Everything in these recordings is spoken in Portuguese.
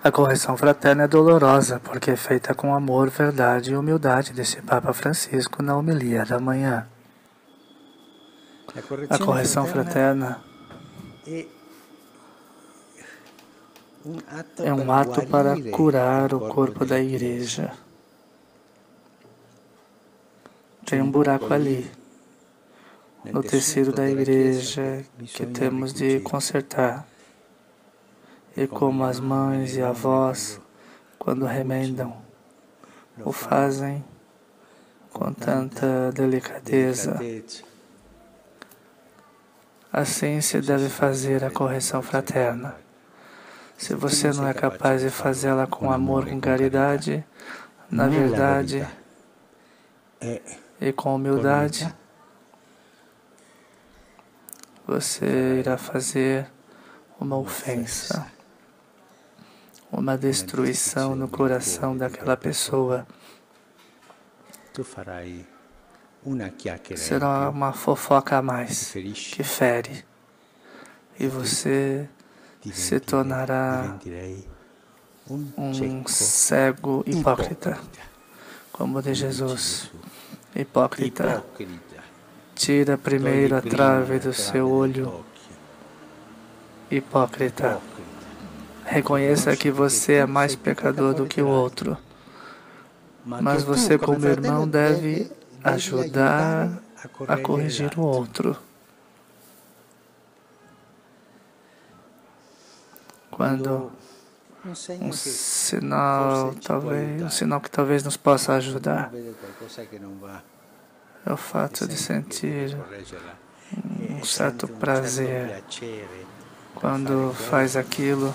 A correção fraterna é dolorosa porque é feita com amor, verdade e humildade, disse Papa Francisco na homilia da manhã. A correção fraterna é um ato para curar o corpo da igreja. Tem um buraco ali, no tecido da igreja, que temos de consertar. E como as mães e avós, quando remendam, o fazem com tanta delicadeza, assim se deve fazer a correção fraterna. Se você não é capaz de fazê-la com amor, com caridade, na verdade e com humildade, você irá fazer uma ofensa, uma destruição no coração daquela pessoa. Será uma fofoca a mais que fere. E você se tornará um cego hipócrita, como de Jesus. Hipócrita, tira primeiro a trave do seu olho. Hipócrita, reconheça que você é mais pecador do que o outro, mas você, como irmão, deve ajudar a corrigir o outro. Quando um sinal que talvez nos possa ajudar é o fato de sentir um certo prazer quando faz aquilo.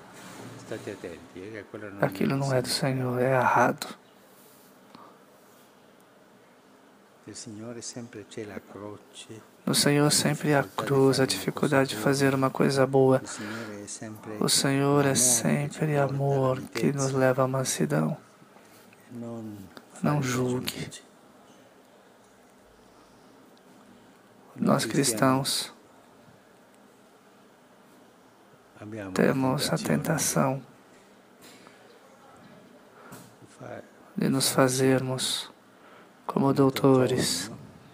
Aquilo não é do Senhor, é errado. No Senhor sempre há a cruz, a dificuldade de fazer uma coisa boa. O Senhor é sempre amor que nos leva à mansidão. Não julgue. Nós cristãos temos a tentação de nos fazermos como doutores,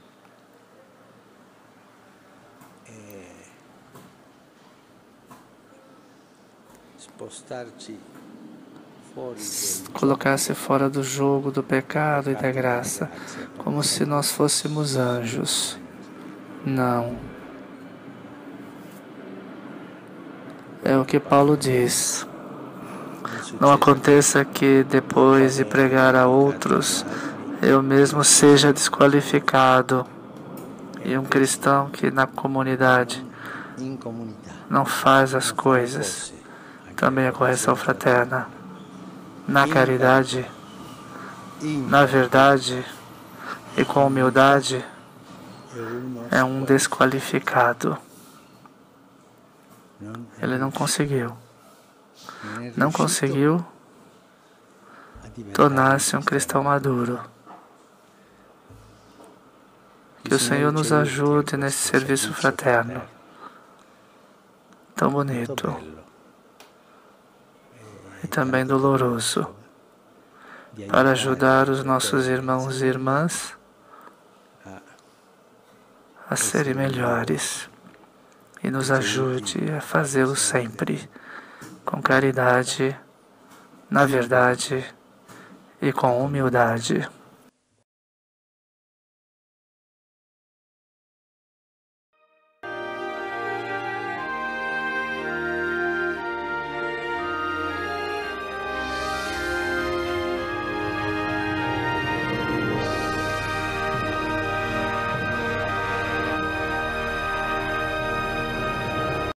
colocar-se fora do jogo do pecado e da graça, como se nós fôssemos anjos. Não. É o que Paulo diz. Não aconteça que depois de pregar a outros, eu mesmo seja desqualificado. E um cristão que na comunidade não faz as coisas, também a correção fraterna, na caridade, na verdade e com humildade, é um desqualificado. Ele não conseguiu tornar-se um cristão maduro. Que o Senhor nos ajude nesse serviço fraterno tão bonito e também doloroso, para ajudar os nossos irmãos e irmãs a serem melhores, e nos ajude a fazê-lo sempre com caridade, na verdade e com humildade.